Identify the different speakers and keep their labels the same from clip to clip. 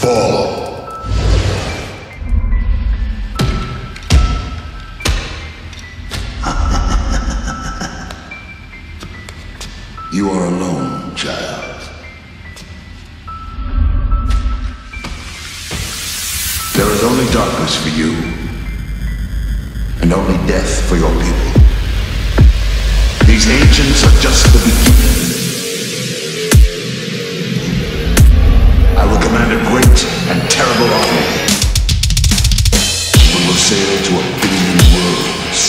Speaker 1: Fall. You are alone, child. There is only darkness for you, and only death for your people. These ancients are just the beginning. I will command a great and terrible army. We will sail to 1 billion worlds.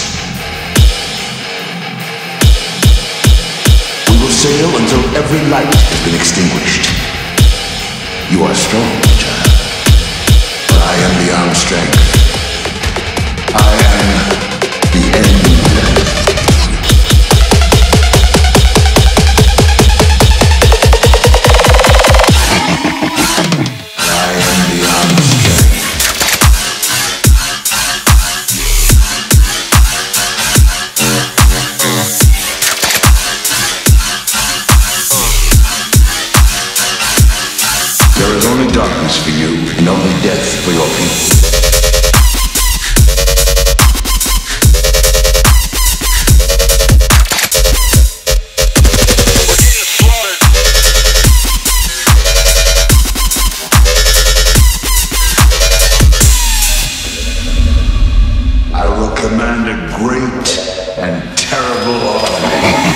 Speaker 1: We will sail until every light has been extinguished. You are strong, child, but I am beyond strength. I am the end. Darkness for you, and only death for your people. I will command a great and terrible army.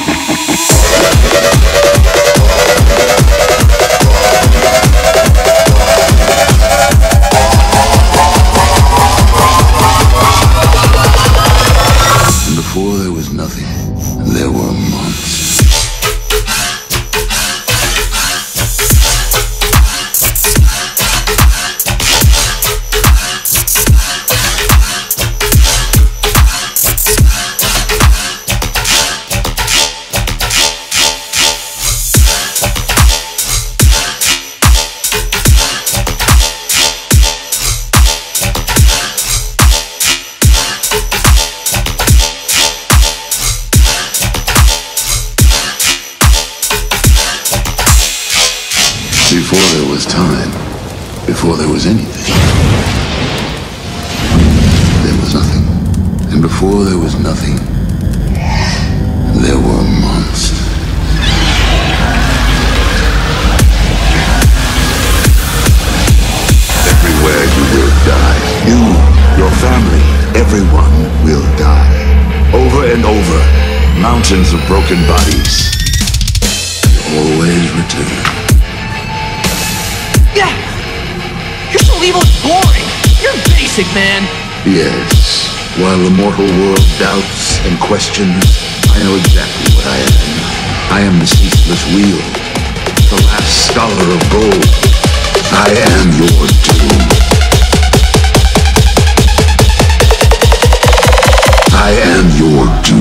Speaker 1: Before there was nothing, there were months. Before there was time, before there was anything, there was nothing. And before there was nothing, there were monsters. Everywhere you will die. You, your family, everyone will die. Over and over, mountains of broken bodies. Always return.
Speaker 2: Yeah! You're so evil it's boring! You're basic, man!
Speaker 1: Yes. While the mortal world doubts and questions, I know exactly what I am. I am the ceaseless wheel, the last scholar of gold. I am your doom. I am your doom.